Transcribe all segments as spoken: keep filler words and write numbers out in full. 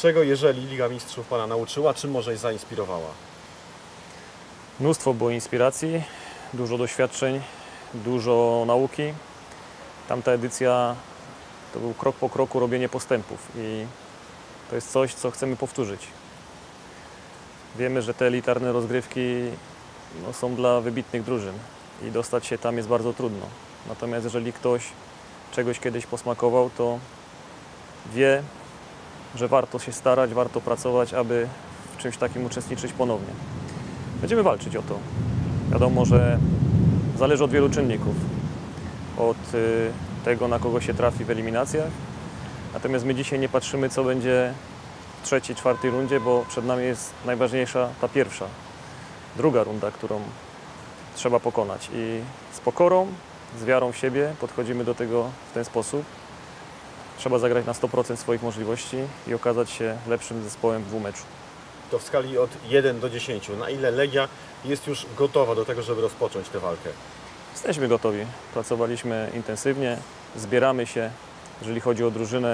Czego, jeżeli Liga Mistrzów Pana nauczyła, czym może zainspirowała? Mnóstwo było inspiracji, dużo doświadczeń, dużo nauki. Tamta edycja to był krok po kroku robienie postępów i to jest coś, co chcemy powtórzyć. Wiemy, że te elitarne rozgrywki no, są dla wybitnych drużyn i dostać się tam jest bardzo trudno. Natomiast jeżeli ktoś czegoś kiedyś posmakował, to wie, że warto się starać, warto pracować, aby w czymś takim uczestniczyć ponownie. Będziemy walczyć o to. Wiadomo, że zależy od wielu czynników. Od tego, na kogo się trafi w eliminacjach. Natomiast my dzisiaj nie patrzymy, co będzie w trzeciej, czwartej rundzie, bo przed nami jest najważniejsza ta pierwsza, druga runda, którą trzeba pokonać. I z pokorą, z wiarą w siebie podchodzimy do tego w ten sposób. Trzeba zagrać na sto procent swoich możliwości i okazać się lepszym zespołem w dwumeczu. To w skali od jeden do dziesięciu. Na ile Legia jest już gotowa do tego, żeby rozpocząć tę walkę? Jesteśmy gotowi. Pracowaliśmy intensywnie, zbieramy się, jeżeli chodzi o drużynę,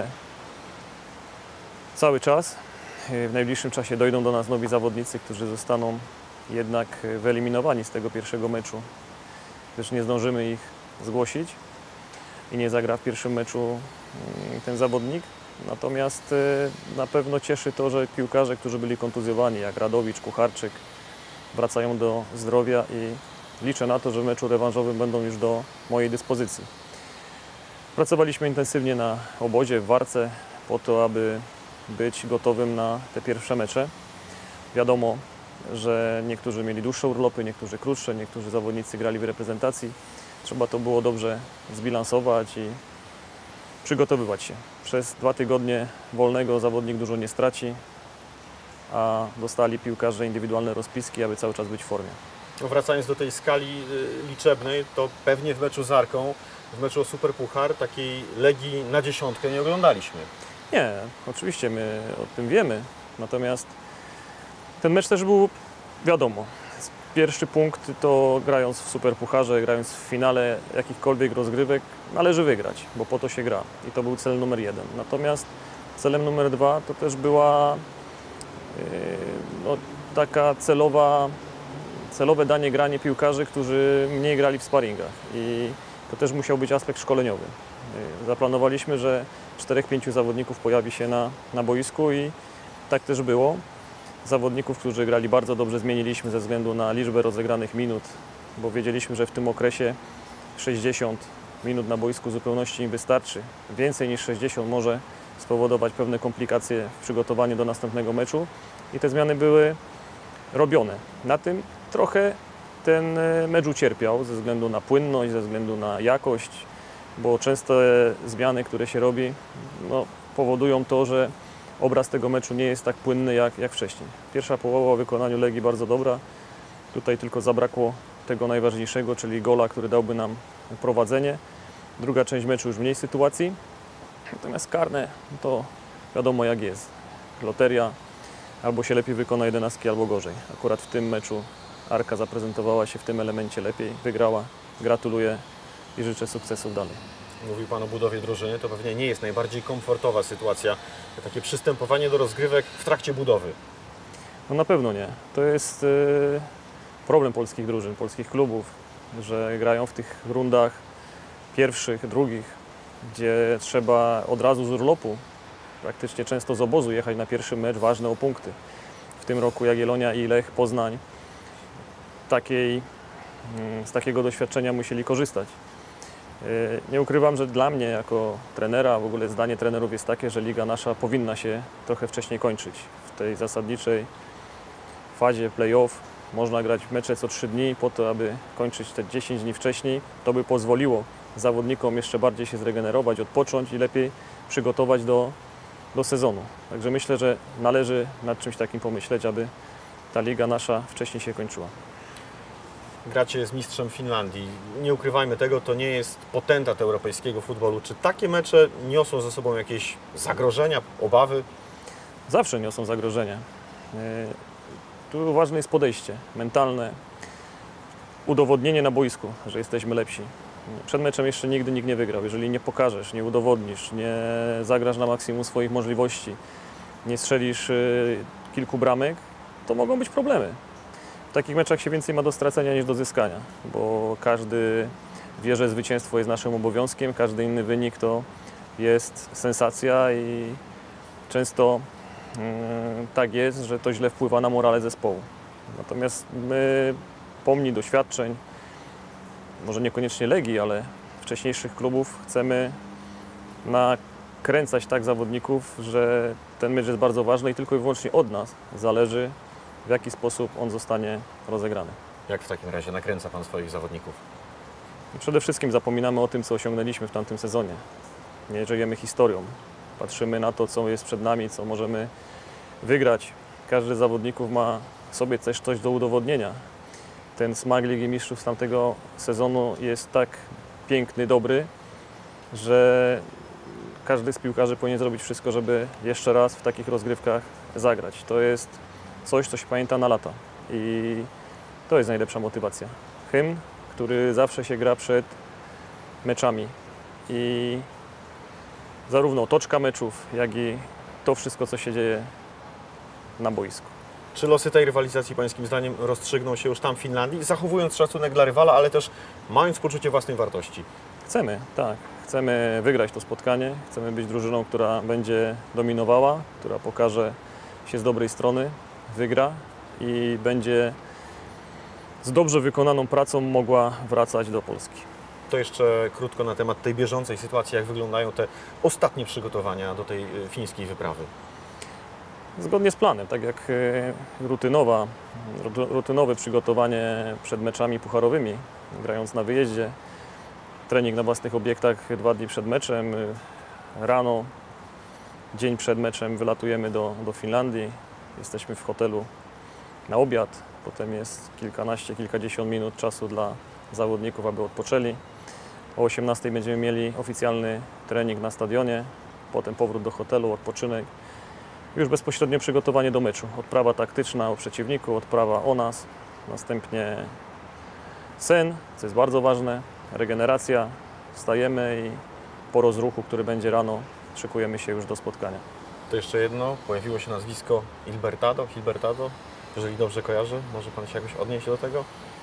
cały czas. W najbliższym czasie dojdą do nas nowi zawodnicy, którzy zostaną jednak wyeliminowani z tego pierwszego meczu, gdyż nie zdążymy ich zgłosić i nie zagra w pierwszym meczu ten zawodnik. Natomiast na pewno cieszy to, że piłkarze, którzy byli kontuzjowani, jak Radowicz, Kucharczyk, wracają do zdrowia i liczę na to, że w meczu rewanżowym będą już do mojej dyspozycji. Pracowaliśmy intensywnie na obozie w Warce po to, aby być gotowym na te pierwsze mecze. Wiadomo, że niektórzy mieli dłuższe urlopy, niektórzy krótsze, niektórzy zawodnicy grali w reprezentacji. Trzeba to było dobrze zbilansować i przygotowywać się. Przez dwa tygodnie wolnego zawodnik dużo nie straci, a dostali piłkarze indywidualne rozpiski, aby cały czas być w formie. No wracając do tej skali liczebnej, to pewnie w meczu z Arką, w meczu o Superpuchar, takiej Legii na dziesiątkę nie oglądaliśmy. Nie, oczywiście my o tym wiemy, natomiast ten mecz też był, wiadomo, pierwszy punkt to grając w Superpucharze, grając w finale jakichkolwiek rozgrywek, należy wygrać, bo po to się gra i to był cel numer jeden. Natomiast celem numer dwa to też była yy, no, taka celowa, celowe danie granie piłkarzy, którzy mniej grali w sparingach i to też musiał być aspekt szkoleniowy. Yy, zaplanowaliśmy, że czterech, pięciu zawodników pojawi się na, na boisku i tak też było. Zawodników, którzy grali bardzo dobrze, zmieniliśmy ze względu na liczbę rozegranych minut, bo wiedzieliśmy, że w tym okresie sześćdziesiąt minut na boisku w zupełności im wystarczy. Więcej niż sześćdziesiąt może spowodować pewne komplikacje w przygotowaniu do następnego meczu i te zmiany były robione. Na tym trochę ten mecz ucierpiał ze względu na płynność, ze względu na jakość, bo często zmiany, które się robi, no, powodują to, że obraz tego meczu nie jest tak płynny jak, jak wcześniej. Pierwsza połowa w wykonaniu Legii bardzo dobra. Tutaj tylko zabrakło tego najważniejszego, czyli gola, który dałby nam prowadzenie. Druga część meczu już mniej sytuacji. Natomiast karne to wiadomo jak jest. Loteria, albo się lepiej wykona jedenastki, albo gorzej. Akurat w tym meczu Arka zaprezentowała się w tym elemencie lepiej, wygrała. Gratuluję i życzę sukcesów dalej. Mówił Pan o budowie drużyny, to pewnie nie jest najbardziej komfortowa sytuacja, takie przystępowanie do rozgrywek w trakcie budowy. No na pewno nie. To jest yy, problem polskich drużyn, polskich klubów, że grają w tych rundach pierwszych, drugich, gdzie trzeba od razu z urlopu, praktycznie często z obozu jechać na pierwszy mecz ważny o punkty. W tym roku Jagiellonia i Lech Poznań takiej, yy, z takiego doświadczenia musieli korzystać. Nie ukrywam, że dla mnie jako trenera, w ogóle zdanie trenerów jest takie, że liga nasza powinna się trochę wcześniej kończyć. W tej zasadniczej fazie play-off można grać mecze co trzy dni po to, aby kończyć te dziesięć dni wcześniej. To by pozwoliło zawodnikom jeszcze bardziej się zregenerować, odpocząć i lepiej przygotować do, do sezonu. Także myślę, że należy nad czymś takim pomyśleć, aby ta liga nasza wcześniej się kończyła. Gracie z mistrzem Finlandii. Nie ukrywajmy tego, to nie jest potentat europejskiego futbolu. Czy takie mecze niosą ze sobą jakieś zagrożenia, obawy? Zawsze niosą zagrożenia. Tu ważne jest podejście mentalne, udowodnienie na boisku, że jesteśmy lepsi. Przed meczem jeszcze nigdy nikt nie wygrał. Jeżeli nie pokażesz, nie udowodnisz, nie zagrasz na maksimum swoich możliwości, nie strzelisz y, kilku bramek, to mogą być problemy. W takich meczach się więcej ma do stracenia niż do zyskania, bo każdy wie, że zwycięstwo jest naszym obowiązkiem, każdy inny wynik to jest sensacja i często y, tak jest, że to źle wpływa na morale zespołu. Natomiast my, pomni doświadczeń, może niekoniecznie Legii, ale wcześniejszych klubów, chcemy nakręcać tak zawodników, że ten mecz jest bardzo ważny i tylko i wyłącznie od nas zależy, w jaki sposób on zostanie rozegrany. Jak w takim razie nakręca Pan swoich zawodników? Przede wszystkim zapominamy o tym, co osiągnęliśmy w tamtym sezonie. Nie żyjemy historią. Patrzymy na to, co jest przed nami, co możemy wygrać. Każdy z zawodników ma w sobie też coś do udowodnienia. Ten smak Ligi Mistrzów z tamtego sezonu jest tak piękny, dobry, że każdy z piłkarzy powinien zrobić wszystko, żeby jeszcze raz w takich rozgrywkach zagrać. To jest coś, co się pamięta na lata i to jest najlepsza motywacja. Hymn, który zawsze się gra przed meczami i zarówno otoczka meczów, jak i to wszystko, co się dzieje na boisku. Czy losy tej rywalizacji Pańskim zdaniem rozstrzygną się już tam w Finlandii, zachowując szacunek dla rywala, ale też mając poczucie własnej wartości? Chcemy, tak. Chcemy wygrać to spotkanie. Chcemy być drużyną, która będzie dominowała, która pokaże się z dobrej strony, wygra i będzie z dobrze wykonaną pracą mogła wracać do Polski. To jeszcze krótko na temat tej bieżącej sytuacji, jak wyglądają te ostatnie przygotowania do tej fińskiej wyprawy. Zgodnie z planem, tak jak rutynowa, rutynowe przygotowanie przed meczami pucharowymi, grając na wyjeździe, trening na własnych obiektach dwa dni przed meczem, rano, dzień przed meczem wylatujemy do, do Finlandii, jesteśmy w hotelu na obiad, potem jest kilkanaście, kilkadziesiąt minut czasu dla zawodników, aby odpoczęli. O osiemnastej będziemy mieli oficjalny trening na stadionie, potem powrót do hotelu, odpoczynek. Już bezpośrednio przygotowanie do meczu. Odprawa taktyczna o przeciwniku, odprawa o nas, następnie sen, co jest bardzo ważne, regeneracja, wstajemy i po rozruchu, który będzie rano, szykujemy się już do spotkania. To jeszcze jedno, pojawiło się nazwisko Hilbertado, Hilbertado, jeżeli dobrze kojarzę, może Pan się jakoś odnieść do tego?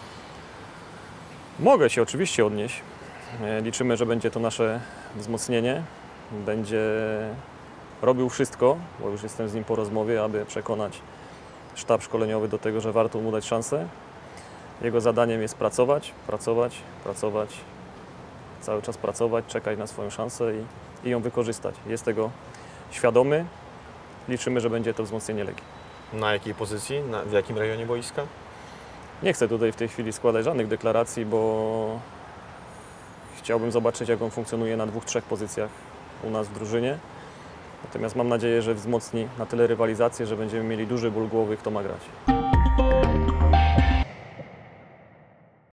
Mogę się oczywiście odnieść. Liczymy, że będzie to nasze wzmocnienie, będzie robił wszystko, bo już jestem z nim po rozmowie, aby przekonać sztab szkoleniowy do tego, że warto mu dać szansę. Jego zadaniem jest pracować, pracować, pracować, cały czas pracować, czekać na swoją szansę i, i ją wykorzystać. Jest tego świadomy. Liczymy, że będzie to wzmocnienie Legii. Na jakiej pozycji? Na, w jakim rejonie boiska? Nie chcę tutaj w tej chwili składać żadnych deklaracji, bo chciałbym zobaczyć, jak on funkcjonuje na dwóch, trzech pozycjach u nas w drużynie. Natomiast mam nadzieję, że wzmocni na tyle rywalizację, że będziemy mieli duży ból głowy, kto ma grać.